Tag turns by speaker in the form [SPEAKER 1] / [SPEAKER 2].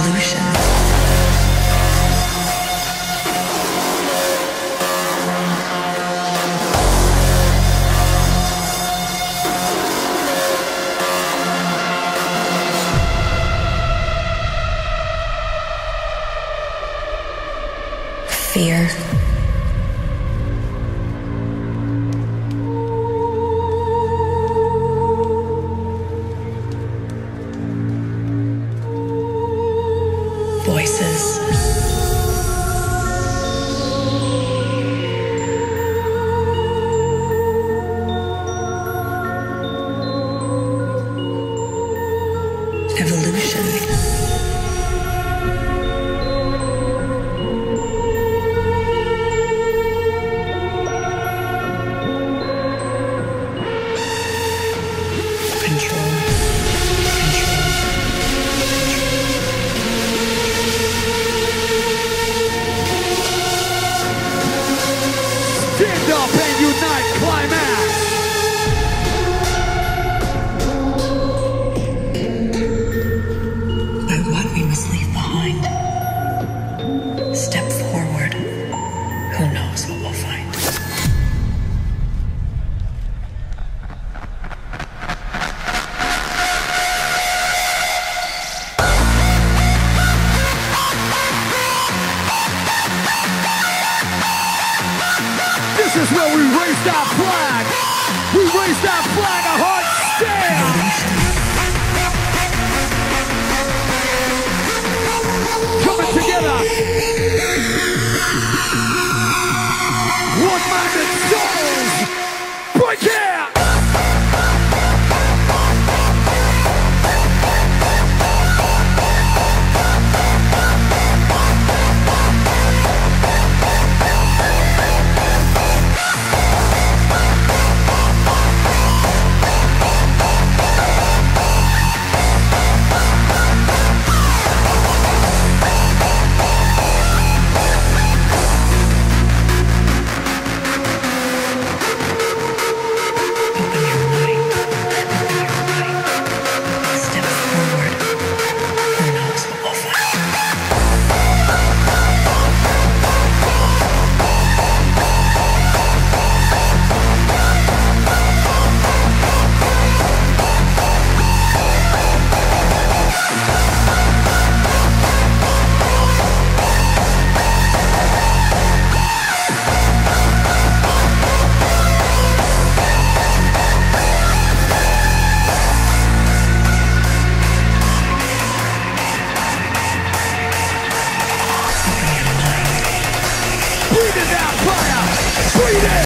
[SPEAKER 1] Evolution. Fear. Voices. Evolution.
[SPEAKER 2] Stand up and unite, climax!
[SPEAKER 1] But what we must leave behind. Step forward. Who knows what we'll find.
[SPEAKER 2] This is where we raised our flag. We raised our flag, a hard stand. Coming together. One-minded souls.